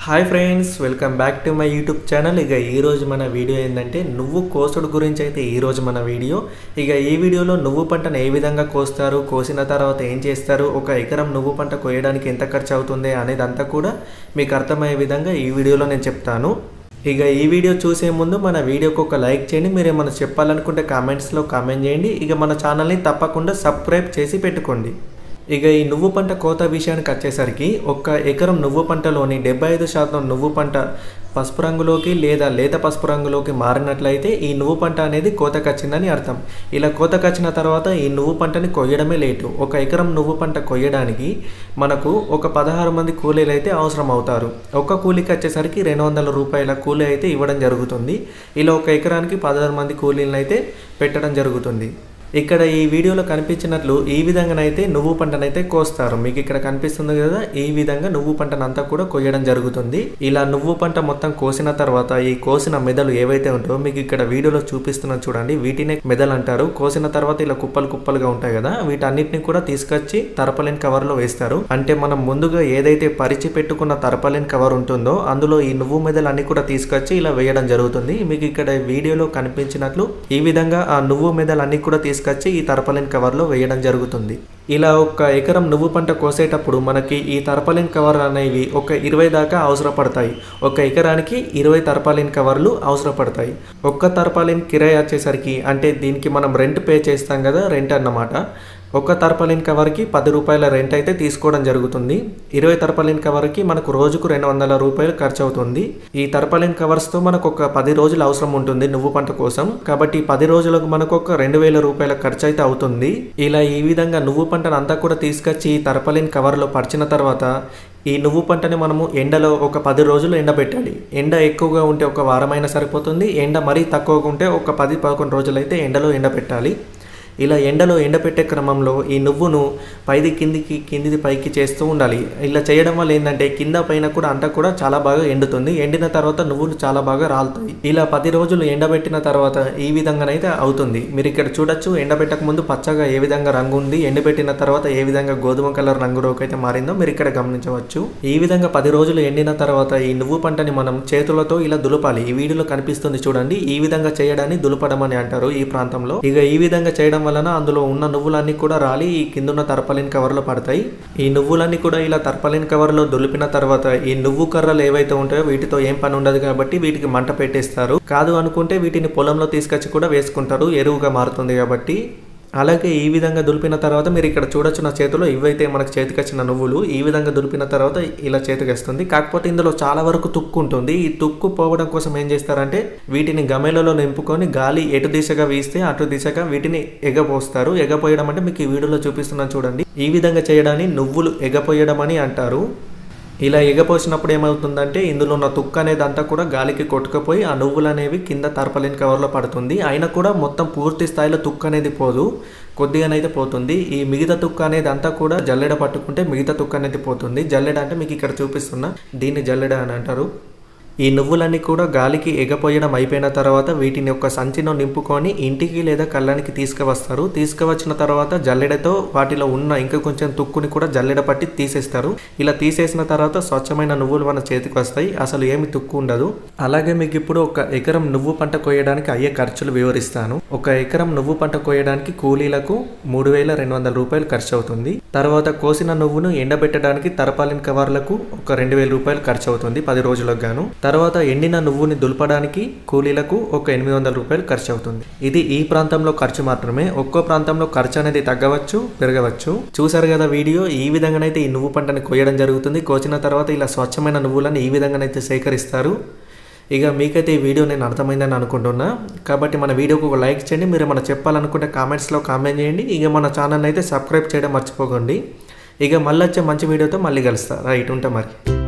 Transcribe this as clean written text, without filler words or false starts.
Hi friends, welcome back to my YouTube channel. ఇక ఈరోజు మన వీడియో ఏంటంటే నువ్వు కోసుడు గురించి అయితే ఈరోజు మన వీడియో. ఇక ఈ వీడియోలో నువ్వు పంటను ఏ విధంగా కోస్తారు, కోసిన తర్వాత ఏం చేస్తారు, ఒక ఎకరం నువ్వు పంట కోయడానికి ఎంత ఖర్చు అవుతుంది అనేది అంతా కూడా మీకు అర్థమయ్యే విధంగా ఈ వీడియోలో నేను చెప్తాను. ఇక ఈ వీడియో చూసే ముందు మన వీడియోకి ఒక లైక్ చేయండి. మీరు ఏమైనా చెప్పాలనుకుంటే కామెంట్స్లో కామెంట్ చేయండి. ఇక మన ఛానల్ని తప్పకుండా సబ్స్క్రైబ్ చేసి పెట్టుకోండి. ఇక ఈ నువ్వు పంట కోత విషయానికి వచ్చేసరికి ఒక్క ఎకరం నువ్వు పంటలోని 75% నువ్వు పంట పసుపు రంగులోకి లేదా లేత పసుపు రంగులోకి మారినట్లయితే ఈ నువ్వు పంట అనేది కోతకొచ్చిందని అర్థం. ఇలా కోతకొచ్చిన తర్వాత ఈ నువ్వు పంటని కొయ్యడమే లేటు. ఒక ఎకరం నువ్వు పంట కొయ్యడానికి మనకు ఒక 16 మంది కూలీలు అయితే అవసరం అవుతారు. ఒక్క కూలీకి వచ్చేసరికి 200 రూపాయల కూలీ అయితే ఇవ్వడం జరుగుతుంది. ఇలా ఒక ఎకరానికి 16 మంది కూలీలను అయితే పెట్టడం జరుగుతుంది. ఇక్కడ ఈ వీడియోలో కనిపించినట్లు ఈ విధంగానైతే నువ్వు పంటనైతే కోస్తారు. మీకు ఇక్కడ కనిపిస్తుంది కదా, ఈ విధంగా నువ్వు పంటనంతా కూడా కొయ్యడం జరుగుతుంది. ఇలా నువ్వు పంట మొత్తం కోసిన తర్వాత ఈ కోసిన మెదలు ఏవైతే ఉంటాయో మీకు ఇక్కడ వీడియోలో చూపిస్తున్నా చూడండి, వీటినే మెదలు అంటారు. కోసిన తర్వాత ఇలా కుప్పలు కుప్పలుగా ఉంటాయి కదా, వీటన్నిటిని కూడా తీసుకొచ్చి తర్పలిన్ కవర్లో వేస్తారు. అంటే మనం ముందుగా ఏదైతే పరిచి పెట్టుకున్న తర్పలిన్ కవర్ ఉంటుందో అందులో ఈ నువ్వు మెదలు అన్ని కూడా తీసుకొచ్చి ఇలా వేయడం జరుగుతుంది. మీకు ఇక్కడ వీడియోలో కనిపించినట్లు ఈ విధంగా ఆ నువ్వు మెదలు అన్ని కూడా తీసుకొచ్చి ఈ తర్పలిన్ కవర్లో వేయడం జరుగుతుంది. ఇలా ఒక ఎకరం నువ్వు పంట కోసేటప్పుడు మనకి ఈ తర్పలిన్ కవర్ అనేవి ఒక 20 దాకా అవసరపడతాయి. ఒక ఎకరానికి 20 తర్పలిన్ కవర్లు అవసరపడతాయి. ఒక్క తర్పలిన్ కిరాయి వచ్చేసరికి, అంటే దీనికి మనం రెంట్ పే చేస్తాం కదా, రెంట్ అన్నమాట. ఒక తర్పలిన్ కవర్కి 10 రూపాయల రెంట్ అయితే తీసుకోవడం జరుగుతుంది. 20 తర్పలిన్ కవర్కి మనకు రోజుకు 200 రూపాయలు ఖర్చు అవుతుంది. ఈ తర్పలిన్ కవర్స్తో మనకు ఒక 10 రోజులు అవసరం ఉంటుంది నువ్వు పంట కోసం. కాబట్టి 10 రోజులకు మనకు ఒక 2000 రూపాయల ఖర్చు అయితే అవుతుంది. ఇలా ఈ విధంగా నువ్వు పంటను అంతా కూడా తీసుకొచ్చి ఈ తర్పలిన్ కవర్లో పరిచిన తర్వాత ఈ నువ్వు పంటని మనము ఎండలో ఒక 10 రోజులు ఎండబెట్టాలి. ఎండ ఎక్కువగా ఉంటే ఒక వారమైనా సరిపోతుంది. ఎండ మరీ తక్కువగా ఉంటే ఒక 10-11 రోజులు అయితే ఎండలో ఎండబెట్టాలి. ఇలా ఎండలో ఎండపెట్టే క్రమంలో ఈ నువ్వును పైది కిందికి, కిందిది పైకి చేస్తూ ఉండాలి. ఇలా చేయడం వల్ల ఏంటంటే కింద పైన కూడా అంతా కూడా చాలా బాగా ఎండుతుంది. ఎండిన తర్వాత నువ్వులు చాలా బాగా రాలుతాయి. ఇలా 10 రోజులు ఎండబెట్టిన తర్వాత ఈ విధంగానైతే అవుతుంది. మీరు ఇక్కడ చూడొచ్చు, ఎండబెట్టక ముందు పచ్చగా ఏ విధంగా రంగు ఉంది, ఎండబెట్టిన తర్వాత ఏ విధంగా గోధుమ కలర్ రంగులోకి అయితే మారిందో మీరు ఇక్కడ గమనించవచ్చు. ఈ విధంగా 10 రోజులు ఎండిన తర్వాత ఈ నువ్వు పంటని మనం చేతులతో ఇలా దులపాలి. ఈ వీడియోలో కనిపిస్తుంది చూడండి, ఈ విధంగా చేయడాన్ని దులపడం అని అంటారు ఈ ప్రాంతంలో. ఇక ఈ విధంగా చేయడం వలన అందులో ఉన్న నువ్వులన్నీ కూడా రాలి ఈ కిందున్న తర్పలిన్ కవర్లో పడతాయి. ఈ నువ్వులన్నీ కూడా ఇలా తర్పలిన్ కవర్లో దులిపిన తర్వాత ఈ నువ్వు కర్రలు ఏవైతే ఉంటాయో వీటితో ఏం పని ఉండదు కాబట్టి వీటికి మంట పెట్టేస్తారు. కాదు అనుకుంటే వీటిని పొలంలో తీసుకొచ్చి కూడా వేసుకుంటారు, ఎరువుగా మారుతుంది కాబట్టి. అలాగే ఈ విధంగా దులిపిన తర్వాత మీరు ఇక్కడ చూడొచ్చు నా చేతిలో ఇవైతే మనకు చేతికి వచ్చిన నువ్వులు. ఈ విధంగా దులిపిన తర్వాత ఇలా చేతికి వస్తుంది. కాకపోతే ఇందులో చాలా వరకు తుక్కు ఉంటుంది. ఈ తుక్కు పోవడం కోసం ఏం చేస్తారంటే వీటిని గమేలలో నింపుకొని గాలి ఎటు దిశగా వీస్తే అటు దిశగా వీటిని ఎగపోస్తారు. ఎగపోయడం అంటే మీకు ఈ వీడియోలో చూపిస్తున్నాను చూడండి. ఈ విధంగా చేయడాన్ని నువ్వులు ఎగపోయడం అని అంటారు. ఇలా ఎగపోసినప్పుడు ఏమవుతుందంటే ఇందులో ఉన్న తుక్కు అనేది అంతా కూడా గాలికి కొట్టుకుపోయి ఆ నువ్వులు అనేవి కింద తర్పలిన్ కవర్లో పడుతుంది. అయినా కూడా మొత్తం పూర్తి స్థాయిలో తుక్కు అనేది పోదు, కొద్దిగానైతే పోతుంది. ఈ మిగతా తుక్కు అనేది అంతా కూడా జల్లెడ పట్టుకుంటే మిగతా తుక్కు అనేది పోతుంది. జల్లెడ అంటే మీకు ఇక్కడ చూపిస్తున్నా, దీన్ని జల్లెడ అని అంటారు. ఈ నువ్వులన్నీ కూడా గాలికి ఎగపోయడం అయిపోయిన తర్వాత వీటిని ఒక సంచిలో నింపుకొని ఇంటికి లేదా కళ్ళానికి తీసుకువస్తారు. తీసుకువచ్చిన తర్వాత జల్లెడతో వాటిలో ఉన్న ఇంకా కొంచెం తుక్కుని కూడా జల్లెడ పట్టి తీసేస్తారు. ఇలా తీసేసిన తర్వాత స్వచ్ఛమైన నువ్వులు మన చేతికి వస్తాయి, అసలు ఏమి తుక్కు ఉండదు. అలాగే మీకు ఇప్పుడు ఒక ఎకరం నువ్వు పంట కోయడానికి అయ్యే ఖర్చులు వివరిస్తాను. ఒక ఎకరం నువ్వు పంట కోయడానికి కూలీలకు 3200 రూపాయలు ఖర్చు అవుతుంది. తర్వాత కోసిన నువ్వును ఎండబెట్టడానికి తర్పాలిన్ కవర్లకు ఒక 2000 రూపాయలు ఖర్చు అవుతుంది 10 రోజులకు గాను. తర్వాత ఎండిన నువ్వుని దులపడానికి కూలీలకు ఒక 800 రూపాయలు ఖర్చు అవుతుంది. ఇది ఈ ప్రాంతంలో ఖర్చు మాత్రమే. ఒక్కో ప్రాంతంలో ఖర్చు అనేది తగ్గవచ్చు, పెరగవచ్చు. చూసారు కదా వీడియో, ఈ విధంగానైతే ఈ నువ్వు పంటని కోయడం జరుగుతుంది. కోసిన తర్వాత ఇలా స్వచ్ఛమైన నువ్వులను ఈ విధంగానైతే సేకరిస్తారు. ఇక మీకైతే ఈ వీడియో నేను అర్థమైందని అనుకుంటున్నా. కాబట్టి మన వీడియోకి ఒక లైక్ చేయండి. మీరు ఏమైనా చెప్పాలనుకుంటే కామెంట్స్లో కామెంట్ చేయండి. ఇక మన ఛానల్ అయితే సబ్స్క్రైబ్ చేయడం మర్చిపోకండి. ఇక మళ్ళీ వచ్చే మంచి వీడియోతో మళ్ళీ కలుస్తా. రైట్, ఉంటా మరి.